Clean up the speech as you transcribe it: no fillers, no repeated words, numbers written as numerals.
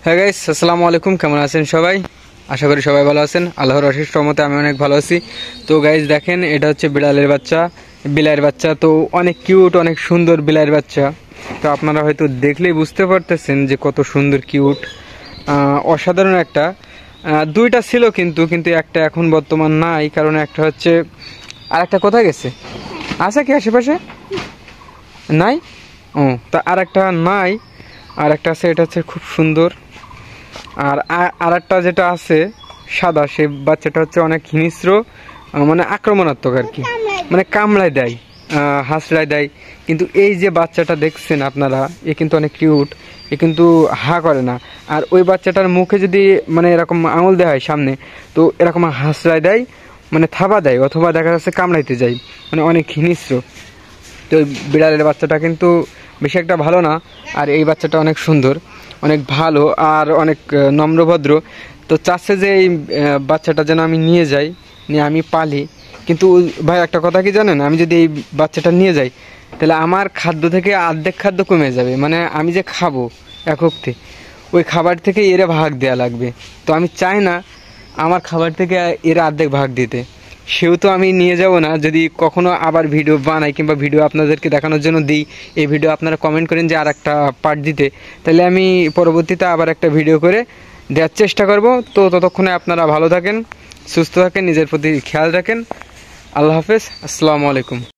হ্যাঁ গাইস, আসসালামু আলাইকুম। কেমন আছেন সবাই? আশা করি সবাই ভালো আছেন। আল্লাহর অশেষ রহমতে আমি অনেক ভালো আছি। তো গাইস দেখেন, এটা হচ্ছে বিড়ালের বাচ্চা, বিলাইয়ের বাচ্চা। তো অনেক কিউট, অনেক সুন্দর বিলাইয়ের বাচ্চা। তো আপনারা হয়তো দেখলেই বুঝতে পারতেছেন যে কত সুন্দর কিউট, অসাধারণ একটা। দুইটা ছিল কিন্তু কিন্তু একটা এখন বর্তমান নাই, কারণ একটা হচ্ছে আর একটা কোথায় গেছে, আছে কি আশেপাশে? নাই। ও, তা আর একটা নাই, আর একটা আছে, এটা হচ্ছে খুব সুন্দর। আর আরেকটা যেটা আছে সাদা, সে বাচ্চাটা হচ্ছে অনেক হিংস্র, মানে আক্রমণাত্মক আর কি, মানে কামড়ায় দেয়, হাঁচড়ায় দেয়। কিন্তু এই যে বাচ্চাটা দেখছেন আপনারা, এ কিন্তু অনেক কিউট, এ কিন্তু হা করে না। আর ওই বাচ্চাটার মুখে যদি মানে এরকম আঙুল দেওয়া হয় সামনে, তো এরকম হাঁচড়ায় দেয়, মানে থাবা দেয়, অথবা দেখা যাচ্ছে কামড়াইতে যায়, মানে অনেক হিংস্র। তো ওই বিড়ালের বাচ্চাটা কিন্তু বেশি একটা ভালো না, আর এই বাচ্চাটা অনেক সুন্দর, অনেক ভালো, আর অনেক নম্রভদ্র। তো চাচ্ছে যে এই বাচ্চাটা যেন আমি নিয়ে যাই, নিয়ে আমি পালি। কিন্তু ভাই একটা কথা কি জানেন, আমি যদি এই বাচ্চাটা নিয়ে যাই, তাহলে আমার খাদ্য থেকে অর্ধেক খাদ্য কমে যাবে। মানে আমি যে খাবো একক্তে, ওই খাবার থেকে এরা ভাগ দেওয়া লাগবে। তো আমি চাই না আমার খাবার থেকে এরা অর্ধেক ভাগ দিতে। সেহেতু আমি নিয়ে যাব না। যদি কখনো আবার ভিডিও বানাই কিংবা ভিডিও আপনাদেরকে দেখানোর জন্য দিই, এই ভিডিও আপনারা কমেন্ট করেন যে আর একটা পার্ট দিতে, তাহলে আমি পরবর্তীতে আবার একটা ভিডিও করে দেওয়ার চেষ্টা করব। তো ততক্ষণে আপনারা ভালো থাকেন, সুস্থ থাকেন, নিজের প্রতি খেয়াল রাখেন। আল্লাহ হাফেজ, আসসালামু আলাইকুম।